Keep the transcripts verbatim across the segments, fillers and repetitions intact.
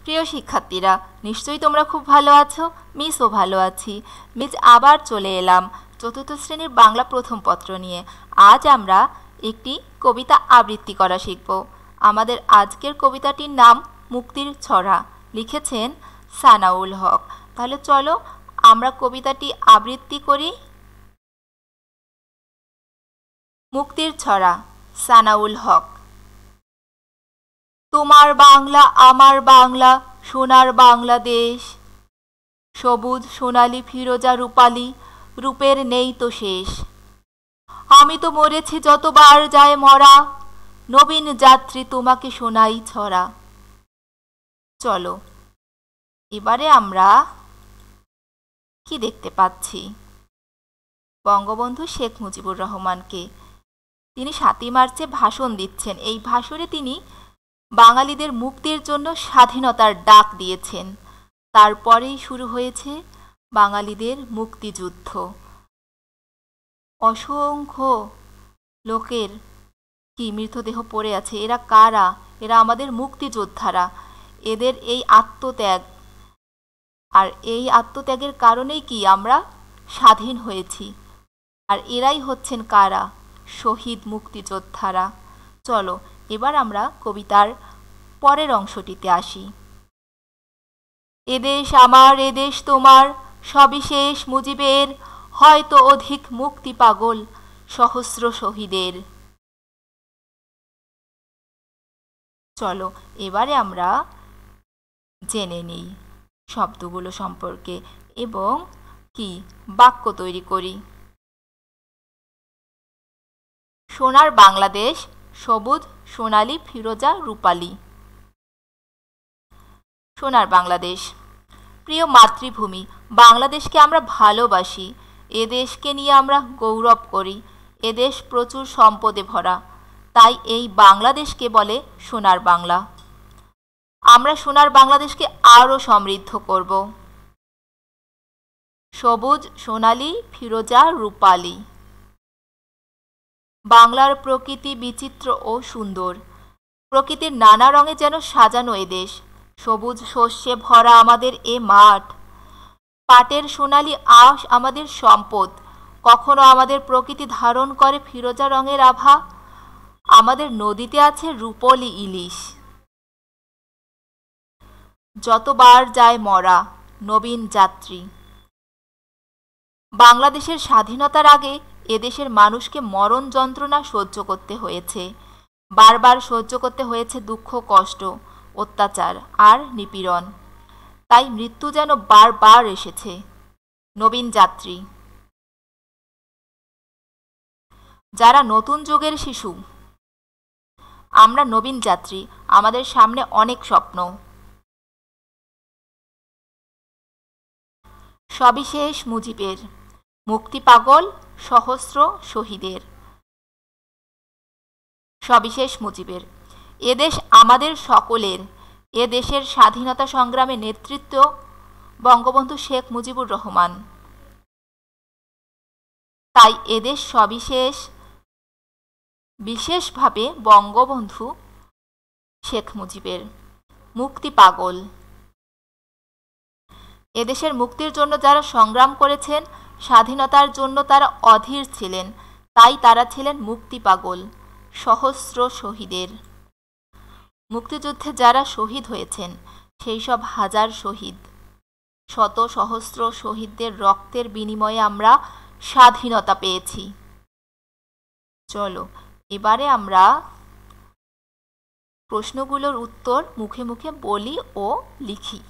প্রিয় শিক্ষার্থীরা, নিশ্চয়ই তোমরা খুব ভালো আছো। মিসও ভালো আছি। মিস আবার চলে এলাম চতুর্থ শ্রেণীর বাংলা প্রথম পত্র নিয়ে। আজ আমরা একটি কবিতা আবৃত্তি করা শিখব। আমাদের আজকের কবিতাটির নাম মুক্তির ছড়া, লিখেছেন সানাউল হক। তাহলে চলো আমরা কবিতাটি আবৃত্তি করি। মুক্তির ছড়া, সানাউল হক। তোমার বাংলা আমার বাংলা, সোনার বাংলাদেশ, সবুজ সোনালি ফিরোজা রূপালি, রূপের নেই তো শেষ। আমি তো মরেছি যতবার যায় মরা, নবীন যাত্রী তোমাকে শোনাই ছড়া। চলো এবারে আমরা কি দেখতে পাচ্ছি? বঙ্গবন্ধু শেখ মুজিবুর রহমানকে। তিনি সাতই মার্চে ভাষণ দিচ্ছেন। এই ভাষণে তিনি বাঙালিদের মুক্তির জন্য স্বাধীনতার ডাক দিয়েছেন। তারপরেই শুরু হয়েছে বাঙালিদের মুক্তিযুদ্ধ। অসংখ্য লোকের কি মৃতদেহ পড়ে আছে। এরা কারা? এরা আমাদের মুক্তিযোদ্ধারা। এদের এই আত্মত্যাগ, আর এই আত্মত্যাগের কারণেই কি আমরা স্বাধীন হয়েছি। আর এরাই হচ্ছেন কারা? শহীদ মুক্তিযোদ্ধারা। চলো এবার আমরা কবিতার পরের অংশটিতে আসি। এদেশ আমার, এদেশ তোমার, সবিশেষ মুজিবের, হয়তো অধিক মুক্তি পাগল সহস্র শহীদের। চলো এবারে আমরা জেনে নিই শব্দগুলো সম্পর্কে এবং কি বাক্য তৈরি করি। সোনার বাংলাদেশ, সবুজ সোনালি ফিরোজা রূপালি। সোনার বাংলাদেশ। প্রিয় মাতৃভূমি, বাংলাদেশকে আমরা ভালোবাসি। এ দেশকে নিয়ে আমরা গৌরব করি। এ দেশ প্রচুর সম্পদে ভরা, তাই এই বাংলাদেশকে বলে সোনার বাংলা। আমরা সোনার বাংলাদেশকে আরও সমৃদ্ধ করব। সবুজ সোনালি ফিরোজা রূপালি। বাংলার প্রকৃতি বিচিত্র ও সুন্দর। প্রকৃতির নানা রঙে যেন সাজানো এ দেশ। সবুজ শস্যে ভরা আমাদের এ মাঠ। পাটের সোনালি আঁশ আমাদের সম্পদ। কখনো আমাদের প্রকৃতি ধারণ করে ফিরোজা রঙের আভা। আমাদের নদীতে আছে রূপলি ইলিশ। যতবার যায় মরা, নবীন যাত্রী। বাংলাদেশের স্বাধীনতার আগে এদেশের মানুষকে মরণ যন্ত্রণা সহ্য করতে হয়েছে। বারবার সহ্য করতে হয়েছে দুঃখ, কষ্ট, অত্যাচার আর নিপীড়ন। তাই মৃত্যু যেন বারবার এসেছে। নবীন যাত্রী। যারা নতুন যুগের শিশু, আমরা নবীন যাত্রী। আমাদের সামনে অনেক স্বপ্ন। সবিশেষ মুজিবের, মুক্তি পাগল সহস্র শহীদের। সবিশেষ মুজিবের। এদেশ আমাদের সকলের। এ দেশের স্বাধীনতা সংগ্রামে নেতৃত্ব বঙ্গবন্ধু শেখ মুজিবুর রহমান। তাই এদেশ সবিশেষ, বিশেষভাবে বঙ্গবন্ধু শেখ মুজিবের। মুক্তি পাগল। এদেশের মুক্তির জন্য যারা সংগ্রাম করেছেন, স্বাধীনতার জন্য তারা অধীর ছিলেন, তাই তারা ছিলেন মুক্তি পাগল সহস্র শহীদের। মুক্তিযুদ্ধে যারা শহীদ হয়েছেন, সেই সব হাজার শহীদ, শত সহস্র শহীদদের রক্তের বিনিময়ে আমরা স্বাধীনতা পেয়েছি। চলো এবারে আমরা প্রশ্নগুলোর উত্তর মুখে মুখে বলি ও লিখি।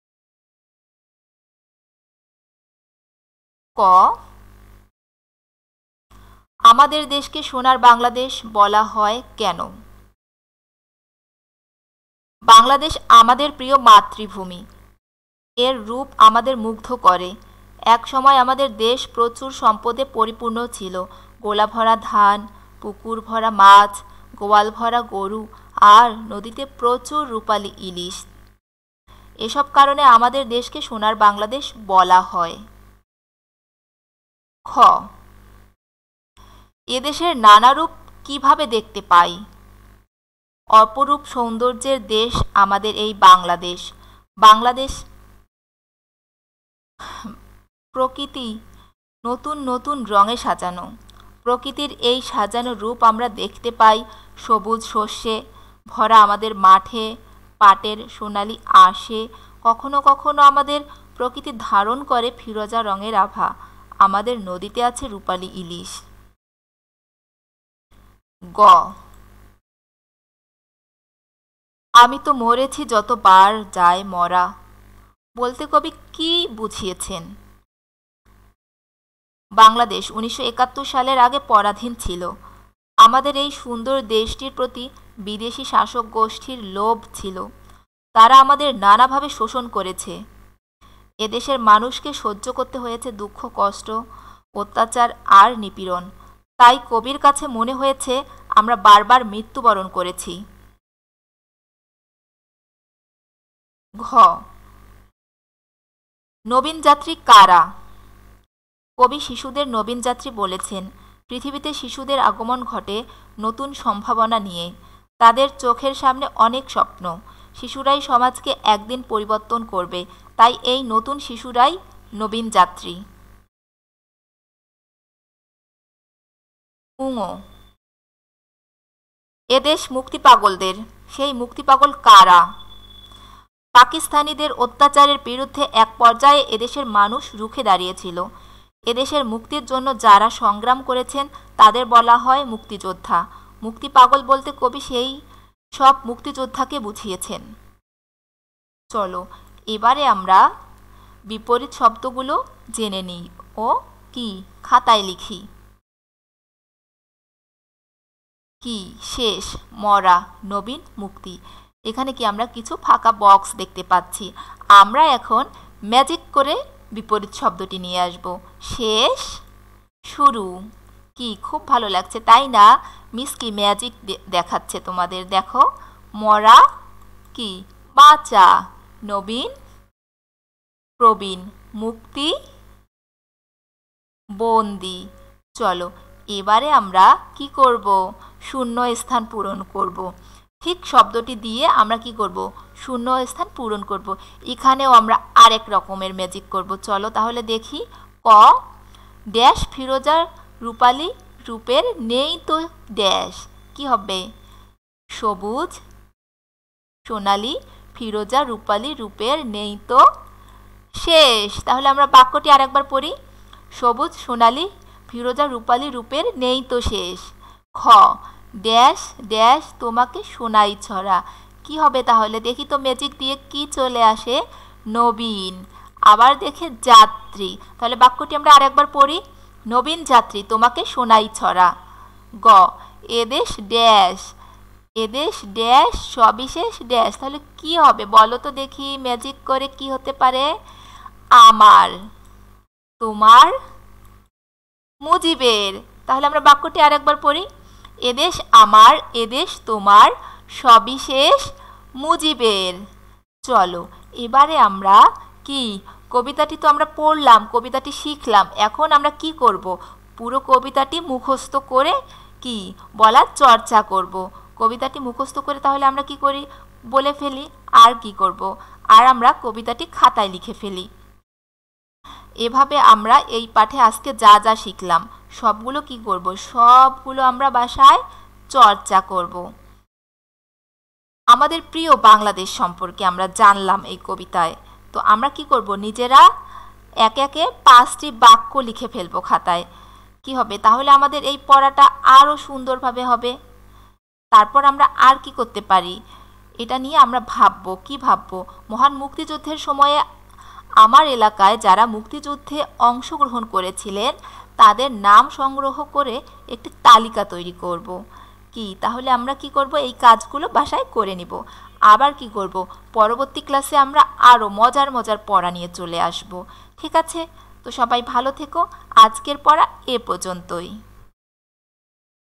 ক, আমাদের দেশকে সোনার বাংলাদেশ বলা হয় কেন? বাংলাদেশ আমাদের প্রিয় মাতৃভূমি। এর রূপ আমাদের মুগ্ধ করে। এক সময় আমাদের দেশ প্রচুর সম্পদে পরিপূর্ণ ছিল। গোলা ভরা ধান, পুকুর ভরা মাছ, গোয়াল ভরা গরু আর নদীতে প্রচুর রূপালী ইলিশ। এসব কারণে আমাদের দেশকে সোনার বাংলাদেশ বলা হয়। খ, এদেশের নানা রূপ কিভাবে দেখতে পাই? অপরূপ সৌন্দর্যের দেশ আমাদের এই বাংলাদেশ। বাংলাদেশ প্রকৃতি নতুন নতুন রঙে সাজানো। প্রকৃতির এই সাজানো রূপ আমরা দেখতে পাই সবুজ শস্যে ভরা আমাদের মাঠে, পাটের সোনালি আঁশে। কখনো কখনো আমাদের প্রকৃতি ধারণ করে ফিরোজা রঙের আভা। আমাদের নদীতে আছে রূপালী ইলিশ। গ, আমি তো মরেছি যতবার যায় মরা বলতে কবি কি বুঝিয়েছেন? বাংলাদেশ উনিশশো একাত্তর সালের আগে পরাধীন ছিল। আমাদের এই সুন্দর দেশটির প্রতি বিদেশি শাসক গোষ্ঠীর লোভ ছিল। তারা আমাদের নানাভাবে শোষণ করেছে। এদেশের মানুষকে সহ্য করতে হয়েছে দুঃখ, কষ্ট, অত্যাচার আর নিপীড়ন। তাই কবির কাছে মনে হয়েছে আমরা বারবার মৃত্যুবরণ করেছি। ঘ, নবীন যাত্রী কারা? কবি শিশুদের নবীন যাত্রী বলেছেন। পৃথিবীতে শিশুদের আগমন ঘটে নতুন সম্ভাবনা নিয়ে। তাদের চোখের সামনে অনেক স্বপ্ন। শিশুরাই সমাজকে একদিন পরিবর্তন করবে। তাই এই নতুন শিশুরাই নবীন যাত্রী। উঙো, এদেশ মুক্তি পাগলদের। সেই মুক্তি পাগল কারা? পাকিস্তানিদের অত্যাচারের বিরুদ্ধে এক পর্যায়ে এদেশের মানুষ রুখে দাঁড়িয়েছিল। এদেশের মুক্তির জন্য যারা সংগ্রাম করেছেন তাদের বলা হয় মুক্তিযোদ্ধা। মুক্তি পাগল বলতে কবি সেই সব মুক্তিযোদ্ধাকে বুঝিয়েছেন। চলো এবারে আমরা বিপরীত শব্দগুলো জেনে নিই ও কি খাতায় লিখি। কি, শেষ, মরা, নবীন, মুক্তি। এখানে কি আমরা কিছু ফাঁকা বক্স দেখতে পাচ্ছি। আমরা এখন ম্যাজিক করে বিপরীত শব্দটি নিয়ে আসব। শেষ, শুরু। কি খুব ভালো লাগছে তাই না? মিস কি ম্যাজিক দেখাচ্ছে তোমাদের। দেখো, মরা কি বাঁচা, নবীন প্রবীণ, মুক্তি বন্দি। চলো এবারে আমরা কি করব? শূন্য স্থান পূরণ করব। ঠিক শব্দটি দিয়ে আমরা কি করব? শূন্য স্থান পূরণ করব। এখানেও আমরা আরেক রকমের ম্যাজিক করব। চলো তাহলে দেখি। ক, ড্যাশ ফিরোজার রূপালী রূপের নেই তো ড্যাশ। কি হবে? সবুজ সোনালি ফিরোজা রূপালী রূপের নেই তো শেষ। তাহলে আমরা বাক্যটি আরেকবার পড়ি। সবুজ সোনালি ফিরোজা রূপালী রূপের নেই তো শেষ। খ, ড্যাশ ড্যাশ তোমাকে শোনাই ছড়া। কি হবে তাহলে? দেখি তো ম্যাজিক দিয়ে কি চলে আসে? নবীন। আবার দেখে যাত্রী। তাহলে বাক্যটি আমরা আরেকবার পড়ি। নবীন যাত্রী তোমাকে শোনাই ছড়া। গ, এদেশ ড্যাশ এদেশ ড্যাশ সবিশেষ ড্যাশ। তাহলে কি হবে বলো তো দেখি ম্যাজিক করে কি হতে পারে? আমার, তোমার, মুজিবের। তাহলে আমরা বাক্যটি আরেকবার পড়ি। এদেশ আমার এদেশ তোমার সবিশেষ মুজিবের। চলো এবারে আমরা কি কবিতাটি তো আমরা পড়লাম, কবিতাটি শিখলাম। এখন আমরা কি করব? পুরো কবিতাটি মুখস্থ করে কি বলার চর্চা করব। কবিতাটি মুখস্থ করে তাহলে আমরা কি করি? বলে ফেলি। আর কি করব? আর আমরা কবিতাটি খাতায় লিখে ফেলি। এভাবে আমরা এই পাঠে আজকে যা যা শিখলাম সবগুলো কি করব? সবগুলো আমরা বাসায় চর্চা করব। আমাদের প্রিয় বাংলাদেশ সম্পর্কে আমরা জানলাম এই কবিতায়। তো আমরা কি করব? নিজেরা একে একে পাঁচটি বাক্য লিখে ফেলবো খাতায়। কি হবে? তাহলে আমাদের এই পড়াটা আরও সুন্দরভাবে হবে। তারপর আমরা আর কি করতে পারি এটা নিয়ে আমরা ভাববো। কি ভাববো? মহান মুক্তিযুদ্ধের সময়ে আমার এলাকায় যারা মুক্তিযুদ্ধে অংশগ্রহণ করেছিলেন তাদের নাম সংগ্রহ করে একটি তালিকা তৈরি করব। কি তাহলে আমরা কি করব? এই কাজগুলো বাসায় করে নিব। আবার কি করব? পরবর্তী ক্লাসে আমরা আরও মজার মজার পড়া নিয়ে চলে আসব। ঠিক আছে? তো সবাই ভালো থেকো। আজকের পড়া এ পর্যন্তই।